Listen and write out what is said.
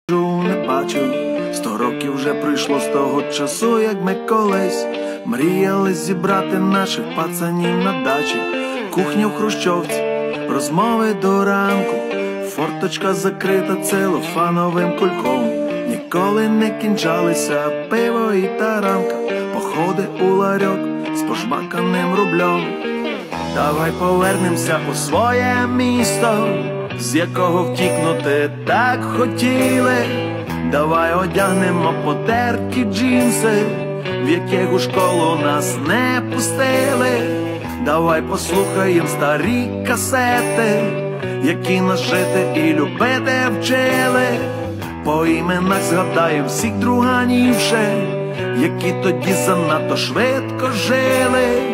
не бачив. 100 років вже пройшло з того часу, як ми колись мріяли зібрати наших пацанів на дачі. Кухня в хрущовці, розмови до ранку, форточка закрита целофановим кульком. Ніколи не кінчалися пиво і таранка, походи у ларьок з пожмаканим рублем. Давай повернемося у своє місто, з якого втікнути так хотіли. Давай одягнемо потерті джинси, в яких у школу нас не пустили. Давай послухаєм старі касети, які нас жити і любити вчили. По іменах згадаєм всіх друганів ще, які тоді занадто швидко жили.